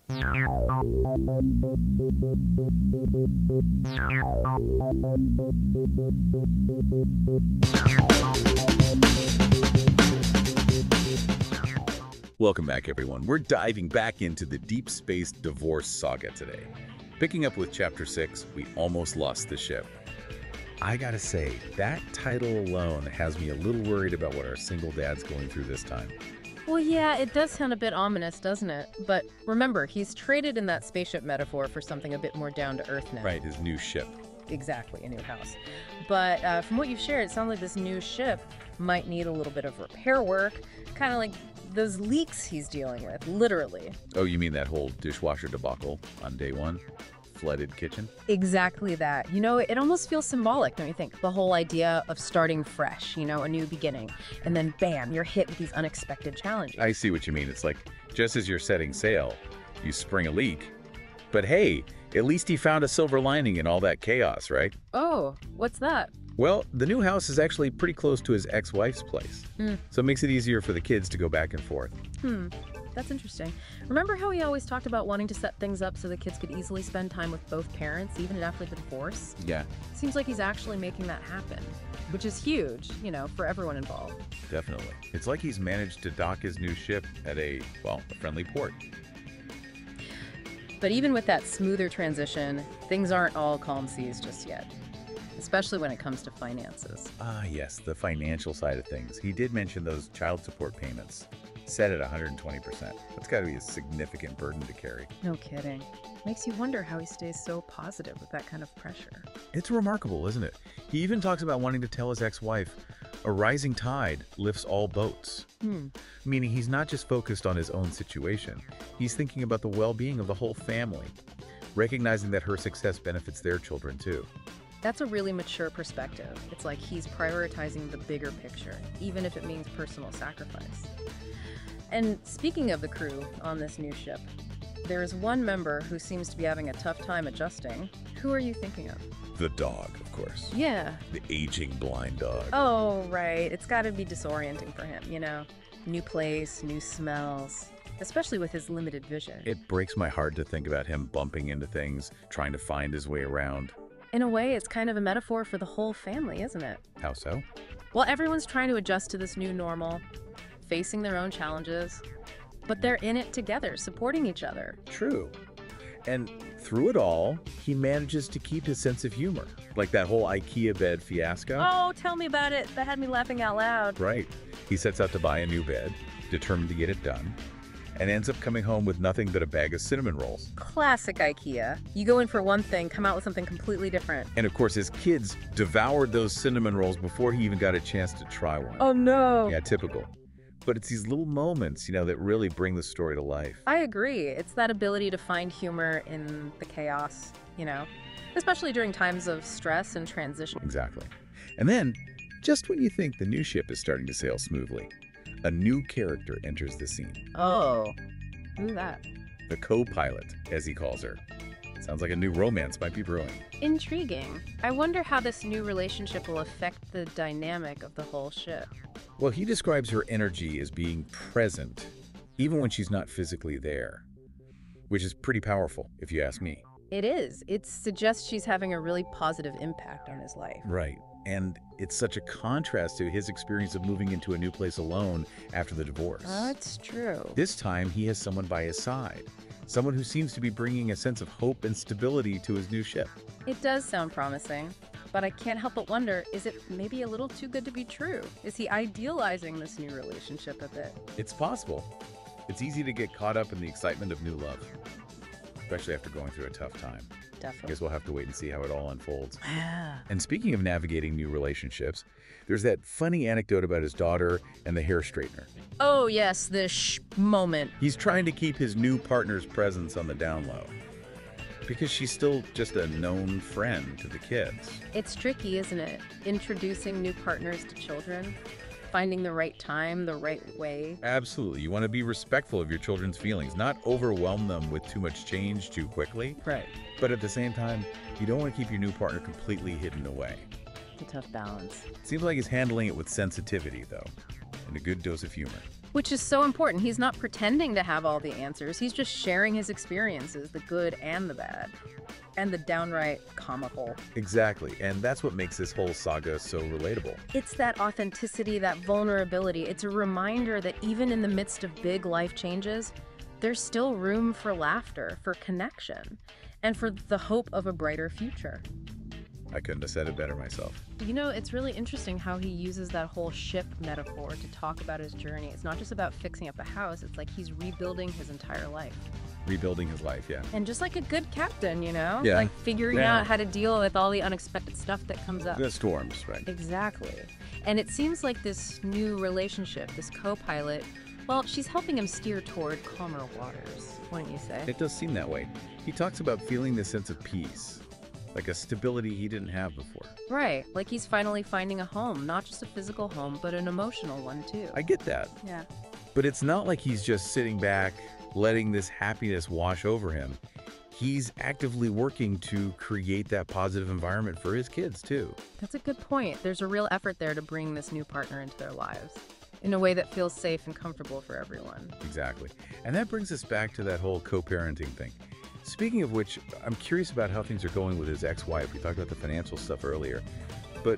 Welcome back, everyone. We're diving back into the deep space divorce saga today. Picking up with Chapter 6, We Almost Lost the Ship. I gotta say, that title alone has me a little worried about what our single dad's going through this time. Well, yeah, it does sound a bit ominous, doesn't it? But remember, he's traded in that spaceship metaphor for something a bit more down to earth now. Right, his new ship. Exactly, a new house. But from what you've shared, it sounds like this new ship might need a little bit of repair work, kind of like those leaks he's dealing with, literally. Oh, you mean that whole dishwasher debacle on day one? Flooded kitchen? Exactly that. You know, it almost feels symbolic, don't you think? The whole idea of starting fresh, you know, a new beginning. And then, bam, you're hit with these unexpected challenges. I see what you mean. It's like, just as you're setting sail, you spring a leak. But hey, at least he found a silver lining in all that chaos, right? Oh, what's that? Well, the new house is actually pretty close to his ex-wife's place. So it makes it easier for the kids to go back and forth. That's interesting. Remember how he always talked about wanting to set things up so the kids could easily spend time with both parents, even after the divorce? Yeah. Seems like he's actually making that happen, which is huge, you know, for everyone involved. Definitely. It's like he's managed to dock his new ship at a friendly port. But even with that smoother transition, things aren't all calm seas just yet, especially when it comes to finances. Ah, yes, the financial side of things. He did mention those child support payments, set at 120%. That's got to be a significant burden to carry. No kidding. Makes you wonder how he stays so positive with that kind of pressure. It's remarkable, isn't it? He even talks about wanting to tell his ex-wife, a rising tide lifts all boats. Meaning he's not just focused on his own situation. He's thinking about the well-being of the whole family, recognizing that her success benefits their children too. That's a really mature perspective. It's like he's prioritizing the bigger picture, even if it means personal sacrifice. And speaking of the crew on this new ship, there is one member who seems to be having a tough time adjusting. Who are you thinking of? The dog, of course. Yeah. The aging blind dog. Oh, right. It's got to be disorienting for him, you know? New place, new smells, especially with his limited vision. It breaks my heart to think about him bumping into things, trying to find his way around. In a way, it's kind of a metaphor for the whole family, isn't it? How so? Well, everyone's trying to adjust to this new normal, facing their own challenges, but they're in it together, supporting each other. True. And through it all, he manages to keep his sense of humor. Like that whole IKEA bed fiasco. Oh, tell me about it. That had me laughing out loud. Right. He sets out to buy a new bed, determined to get it done, and ends up coming home with nothing but a bag of cinnamon rolls. Classic IKEA. You go in for one thing, come out with something completely different. And of course, his kids devoured those cinnamon rolls before he even got a chance to try one. Oh no. Yeah, typical. But it's these little moments, you know, that really bring the story to life. I agree. It's that ability to find humor in the chaos, you know, especially during times of stress and transition. Exactly. And then, just when you think the new ship is starting to sail smoothly, a new character enters the scene. Oh, who's that? The co-pilot, as he calls her. Sounds like a new romance might be brewing. Intriguing. I wonder how this new relationship will affect the dynamic of the whole ship. Well, he describes her energy as being present, even when she's not physically there, which is pretty powerful, if you ask me. It is. It suggests she's having a really positive impact on his life. Right. And it's such a contrast to his experience of moving into a new place alone after the divorce. That's true. This time, he has someone by his side, someone who seems to be bringing a sense of hope and stability to his new ship. It does sound promising, but I can't help but wonder, is it maybe a little too good to be true? Is he idealizing this new relationship a bit? It's possible. It's easy to get caught up in the excitement of new love, especially after going through a tough time. I Definitely. guess we'll have to wait and see how it all unfolds. Yeah. And speaking of navigating new relationships, there's that funny anecdote about his daughter and the hair straightener. Oh, yes, the moment. He's trying to keep his new partner's presence on the down low because she's still just a known friend to the kids. It's tricky, isn't it? Introducing new partners to children, finding the right time, the right way. Absolutely. You want to be respectful of your children's feelings, not overwhelm them with too much change too quickly. Right. But at the same time, you don't want to keep your new partner completely hidden away. It's a tough balance. Seems like he's handling it with sensitivity, though, and a good dose of humor. Which is so important. He's not pretending to have all the answers. He's just sharing his experiences, the good and the bad, and the downright comical. Exactly, and that's what makes this whole saga so relatable. It's that authenticity, that vulnerability. It's a reminder that even in the midst of big life changes, there's still room for laughter, for connection, and for the hope of a brighter future. I couldn't have said it better myself. You know, it's really interesting how he uses that whole ship metaphor to talk about his journey. It's not just about fixing up a house, it's like he's rebuilding his entire life. Rebuilding his life, yeah. And just like a good captain, you know? Yeah. Like figuring out how to deal with all the unexpected stuff that comes up. The storms, right? Exactly. And it seems like this new relationship, this co-pilot, well, she's helping him steer toward calmer waters, wouldn't you say? It does seem that way. He talks about feeling this sense of peace, like a stability he didn't have before. Right. Like he's finally finding a home, not just a physical home, but an emotional one too. I get that. Yeah. But it's not like he's just sitting back, letting this happiness wash over him. He's actively working to create that positive environment for his kids too. That's a good point. There's a real effort there to bring this new partner into their lives in a way that feels safe and comfortable for everyone. Exactly. And that brings us back to that whole co-parenting thing. Speaking of which, I'm curious about how things are going with his ex-wife. We talked about the financial stuff earlier, but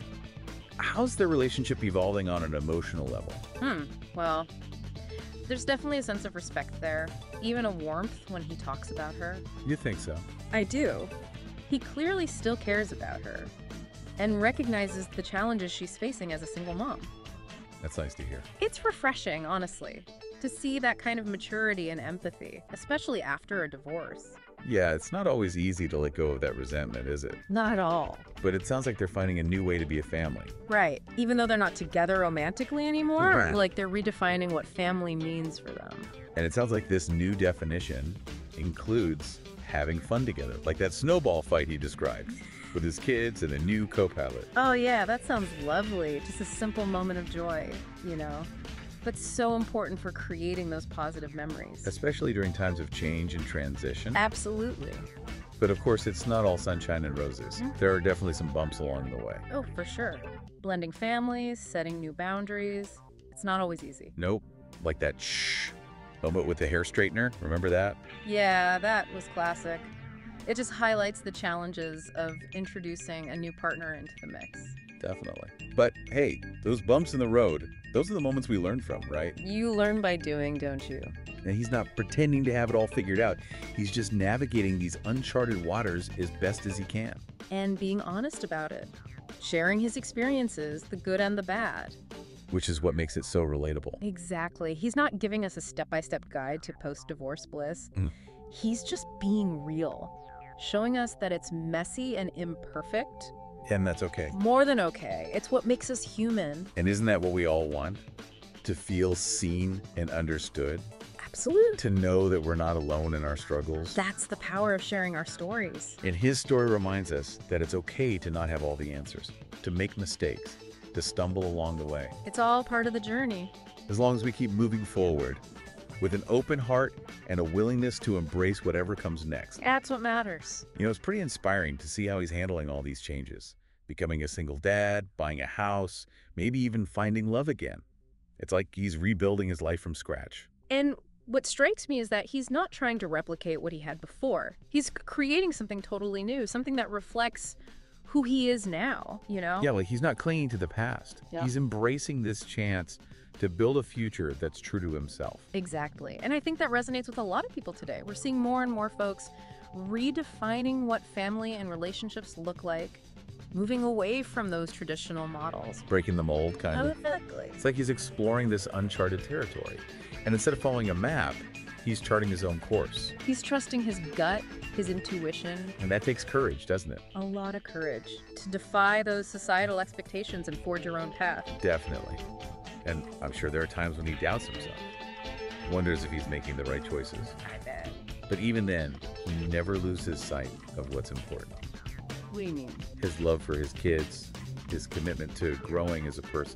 how's their relationship evolving on an emotional level? Well, there's definitely a sense of respect there, even a warmth when he talks about her. You think so? I do. He clearly still cares about her and recognizes the challenges she's facing as a single mom. That's nice to hear. It's refreshing, honestly, to see that kind of maturity and empathy, especially after a divorce. Yeah, it's not always easy to let go of that resentment, is it? Not at all. But it sounds like they're finding a new way to be a family. Right. Even though they're not together romantically anymore, Right. like they're redefining what family means for them. And it sounds like this new definition includes having fun together, like that snowball fight he described with his kids and a new co-pilot. Oh yeah, that sounds lovely. Just a simple moment of joy, you know? But so important for creating those positive memories. Especially during times of change and transition. Absolutely. But of course, it's not all sunshine and roses. There are definitely some bumps along the way. Oh, for sure. Blending families, setting new boundaries. It's not always easy. Nope. Like that shh moment with the hair straightener. Remember that? Yeah, that was classic. It just highlights the challenges of introducing a new partner into the mix. Definitely. But hey, those bumps in the road, those are the moments we learn from, right? You learn by doing, don't you? And he's not pretending to have it all figured out. He's just navigating these uncharted waters as best as he can. And being honest about it. Sharing his experiences, the good and the bad. Which is what makes it so relatable. Exactly. He's not giving us a step-by-step guide to post-divorce bliss. He's just being real. Showing us that it's messy and imperfect. And that's okay. More than okay. It's what makes us human. And isn't that what we all want? To feel seen and understood? Absolutely. To know that we're not alone in our struggles? That's the power of sharing our stories. And his story reminds us that it's okay to not have all the answers, to make mistakes, to stumble along the way. It's all part of the journey. As long as we keep moving forward with an open heart and a willingness to embrace whatever comes next. That's what matters. You know, it's pretty inspiring to see how he's handling all these changes. Becoming a single dad, buying a house, maybe even finding love again. It's like he's rebuilding his life from scratch. And what strikes me is that he's not trying to replicate what he had before. He's creating something totally new, something that reflects who he is now, you know? Yeah, like he's not clinging to the past. Yeah. He's embracing this chance to build a future that's true to himself. Exactly. And I think that resonates with a lot of people today. We're seeing more and more folks redefining what family and relationships look like, moving away from those traditional models. Breaking the mold, kind of. Exactly. It's like he's exploring this uncharted territory. And instead of following a map, he's charting his own course. He's trusting his gut, his intuition. And that takes courage, doesn't it? A lot of courage to defy those societal expectations and forge your own path. Definitely. And I'm sure there are times when he doubts himself. Wonders if he's making the right choices. I bet. But even then, he never loses sight of what's important. What do you mean? His love for his kids, his commitment to growing as a person,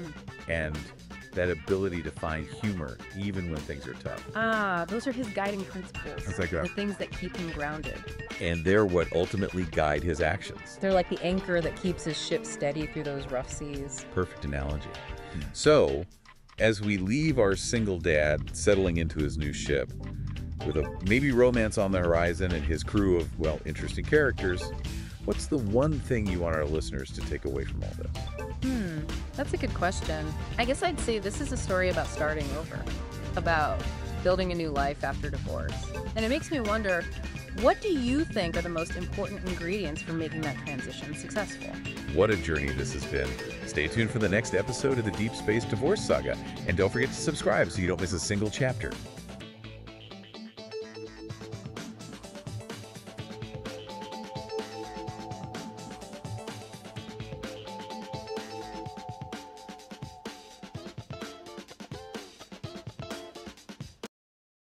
and that ability to find humor even when things are tough. Ah, those are his guiding principles. That's like the things that keep him grounded. And they're what ultimately guide his actions. They're like the anchor that keeps his ship steady through those rough seas. Perfect analogy. So, as we leave our single dad settling into his new ship, with a maybe romance on the horizon and his crew of, well, interesting characters, what's the one thing you want our listeners to take away from all this? That's a good question. I guess I'd say this is a story about starting over, about building a new life after divorce. And it makes me wonder, what do you think are the most important ingredients for making that transition successful? What a journey this has been. Stay tuned for the next episode of the Deep Space Divorce Saga, and don't forget to subscribe so you don't miss a single chapter.